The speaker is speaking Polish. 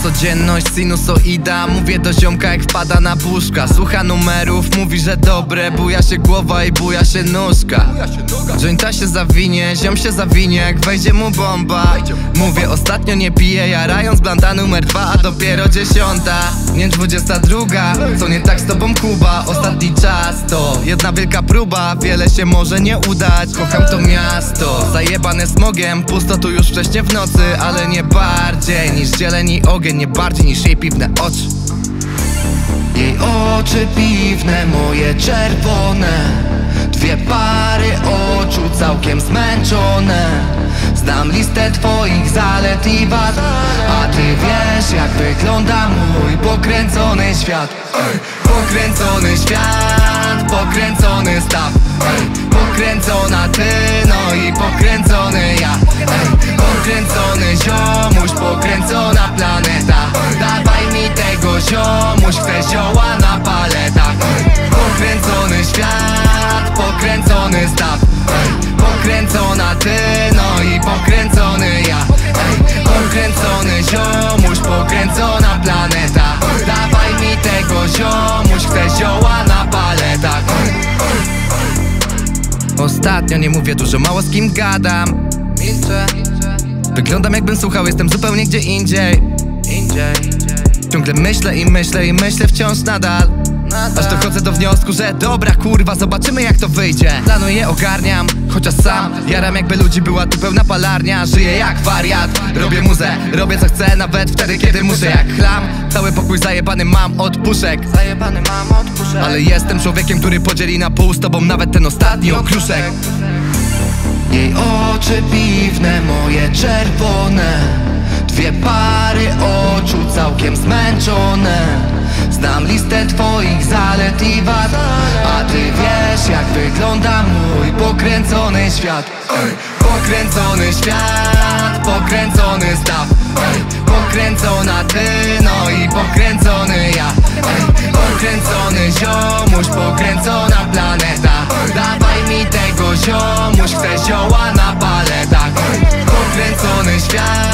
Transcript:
codzienność, sinusoida. Mówię do ziomka jak wpada na puszka. Słucha numerów, mówi, że dobre. Buja się głowa i buja się nóżka. Jointa się zawinie, ziom się zawinie jak wejdzie mu bomba. Mówię ostatnio nie piję, jarając blanda numer 2, a dopiero 10. Nie 22, co nie tak z tobą Kuba? Ostatni czas to jedna wielka próba. Wiele się może nie udać, kocham to miasto zajebane smogiem, pusto tu już wcześnie w nocy. Ale nie bardziej niż zieleni ogień, nie bardziej niż jej piwne oczy. Jej oczy piwne, moje czerwone, dwie pary oczu całkiem zmęczone. Znam listę twoich zalet i wad, a ty wiesz jak wygląda mój pokręcony świat. Pokręcony świat, pokręcony staw. Pokręcona ty, no i pokręcony ja. Pokręcony ziomuś, pokręcona planeta. Dawaj mi tego ziomuś, chcę zioła na paletach. Pokręcony świat, pokręcony staw. Pokręcona ty, no i pokręcony ja. Pokręcony ziomuś, pokręcona planeta. Dawaj mi tego ziomuś, chcę zioła na paletach. Ostatnio nie mówię dużo, mało z kim gadam. Milczę. Wyglądam jakbym słuchał, jestem zupełnie gdzie indziej. Ciągle myślę i myślę i myślę wciąż nadal. Aż dochodzę do wniosku, że dobra kurwa, zobaczymy jak to wyjdzie. Planuję, ogarniam, chociaż sam jaram jakby ludzi była tu pełna palarnia. Żyję jak wariat, robię muzę, robię co chcę, nawet wtedy kiedy muszę jak chlam. Cały pokój zajebany mam od puszek. Ale jestem człowiekiem, który podzieli na pół z tobą nawet ten ostatni okruszek. Jej oczy piwne, moje czerwone, dwie pary oczu całkiem zmęczone. Znam listę twoich zalet i wad, a ty wiesz jak wygląda mój pokręcony świat. Pokręcony świat, pokręcony staw. Pokręcona ty, no i pokręcony ja. Pokręcony ziomuś, pokręcona planeta. Dawaj mi tego ziomuś, chcę zioła na paletach. Pokręcony świat,